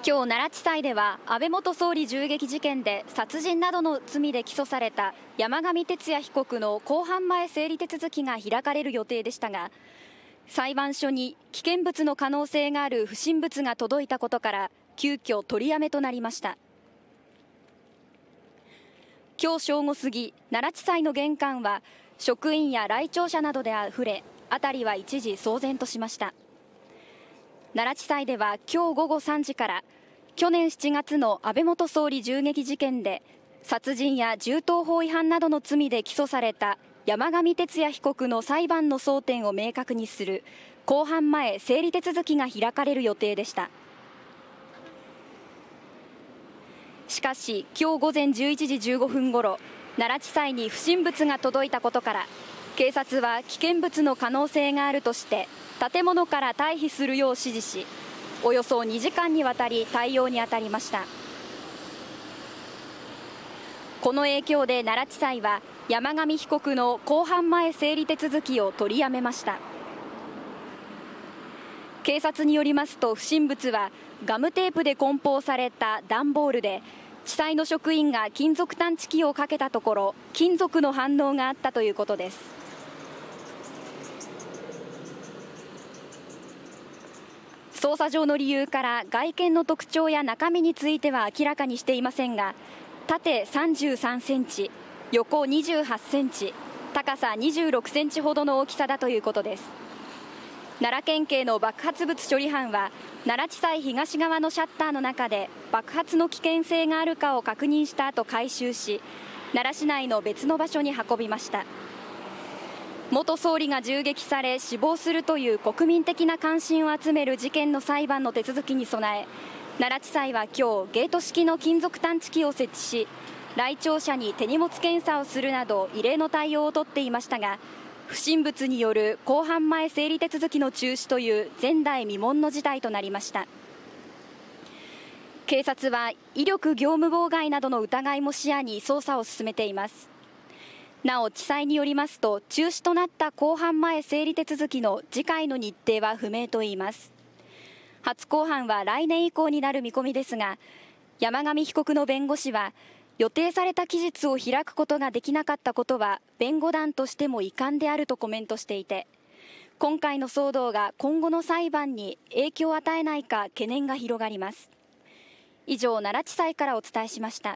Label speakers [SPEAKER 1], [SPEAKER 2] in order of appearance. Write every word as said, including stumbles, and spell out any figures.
[SPEAKER 1] 今日奈良地裁では安倍元総理銃撃事件で殺人などの罪で起訴された山上徹也被告の公判前整理手続きが開かれる予定でしたが、裁判所に危険物の可能性がある不審物が届いたことから急遽取りやめとなりました。今日正午過ぎ、奈良地裁の玄関は職員や来庁者などであふれ、辺りは一時騒然としました。奈良地裁では今日午後さんじから去年しちがつの安倍元総理銃撃事件で殺人や銃刀法違反などの罪で起訴された山上徹也被告の裁判の争点を明確にする公判前整理手続きが開かれる予定でした。しかし今日午前じゅういちじじゅうごふんごろ、奈良地裁に不審物が届いたことから警察は危険物の可能性があるとして建物から退避するよう指示し、およそにじかんにわたり対応に当たりました。この影響で奈良地裁は山上被告の公判前整理手続きを取りやめました。警察によりますと、不審物はガムテープで梱包された段ボールで、地裁の職員が金属探知機をかけたところ金属の反応があったということです。捜査上の理由から外見の特徴や中身については明らかにしていませんが、縦さんじゅうさんセンチ、横にじゅうはちセンチ、高さにじゅうろくセンチほどの大きさだということです。奈良県警の爆発物処理班は奈良地裁東側のシャッターの中で爆発の危険性があるかを確認した後回収し、奈良市内の別の場所に運びました。元総理が銃撃され死亡するという国民的な関心を集める事件の裁判の手続きに備え、奈良地裁は今日ゲート式の金属探知機を設置し、来庁者に手荷物検査をするなど異例の対応をとっていましたが、不審物による公判前整理手続きの中止という前代未聞の事態となりました。警察は威力業務妨害などの疑いも視野に捜査を進めています。なお地裁によりますと、中止となった公判前整理手続きの次回の日程は不明といいます。初公判は来年以降になる見込みですが、山上被告の弁護士は予定された期日を開くことができなかったことは弁護団としても遺憾であるとコメントしていて、今回の騒動が今後の裁判に影響を与えないか懸念が広がります。以上、奈良地裁からお伝えしました。